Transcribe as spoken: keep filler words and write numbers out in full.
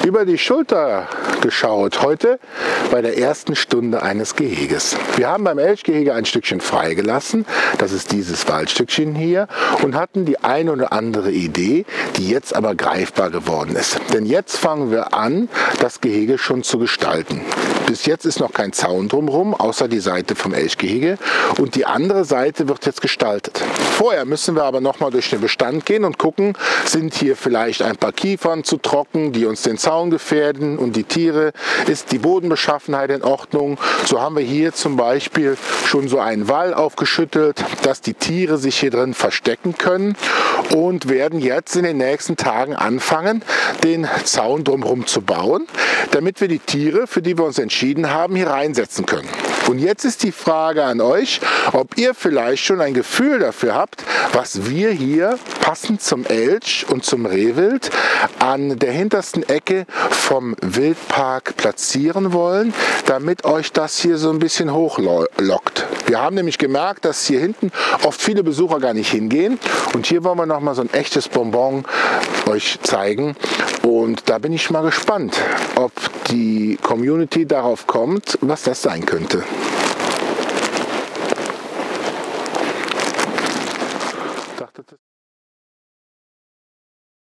über die Schulter geschaut. Heute bei der ersten Stunde eines Geheges. Wir haben beim Elchgehege ein Stückchen freigelassen. Das ist dieses Waldstückchen hier. Und hatten die eine oder andere Idee, die jetzt aber greifbar geworden ist. Denn jetzt fangen wir an, das Gehege schon zu gestalten. Bis jetzt ist noch kein Zaun drumherum, außer die Seite vom Elchgehege. Und die andere Seite wird jetzt gestaltet. Vorher müssen wir aber noch mal durch den Bestand gehen und gucken, sind hier vielleicht ein paar Kiefern zu trocken, die uns den Zaun gefährden und die Tiere, ist die Bodenbeschaffenheit in Ordnung. So haben wir hier zum Beispiel schon so einen Wall aufgeschüttelt, dass die Tiere sich hier drin verstecken können und werden jetzt in den nächsten Tagen anfangen, den Zaun drumherum zu bauen, damit wir die Tiere, für die wir uns entschieden haben, hier reinsetzen können. Und jetzt ist die Frage an euch, ob ihr vielleicht schon ein Gefühl dafür habt, was wir hier passend zum Elch und zum Rehwild an der hintersten Ecke vom Wildpark platzieren wollen, damit euch das hier so ein bisschen hochlockt. Wir haben nämlich gemerkt, dass hier hinten oft viele Besucher gar nicht hingehen und hier wollen wir noch mal so ein echtes Bonbon euch zeigen und da bin ich mal gespannt, ob die Community darauf kommt, was das sein könnte.